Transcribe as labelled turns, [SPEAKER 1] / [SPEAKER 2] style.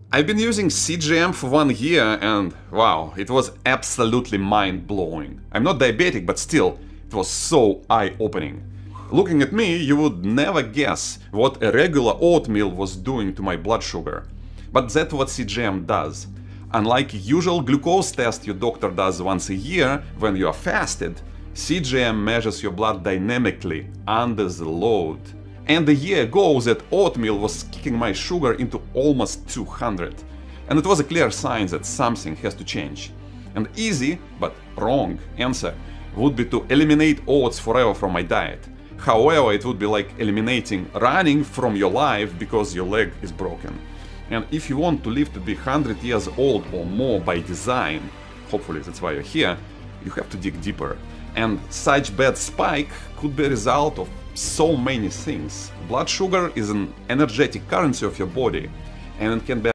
[SPEAKER 1] I've been using CGM for 1 year and wow, it was absolutely mind-blowing. I'm not diabetic, but still, it was so eye-opening. Looking at me, you would never guess what a regular oatmeal was doing to my blood sugar. But that's what CGM does. Unlike usual glucose test your doctor does once a year when you are fasted, CGM measures your blood dynamically under the load. And a year ago that oatmeal was kicking my sugar into almost 200. And it was a clear sign that something has to change. An easy, but wrong answer would be to eliminate oats forever from my diet. However, it would be like eliminating running from your life because your leg is broken. And if you want to live to be 100 years old or more by design, hopefully that's why you're here, you have to dig deeper. And such bad spike could be a result of so many things. Blood sugar is an energetic currency of your body, and it can be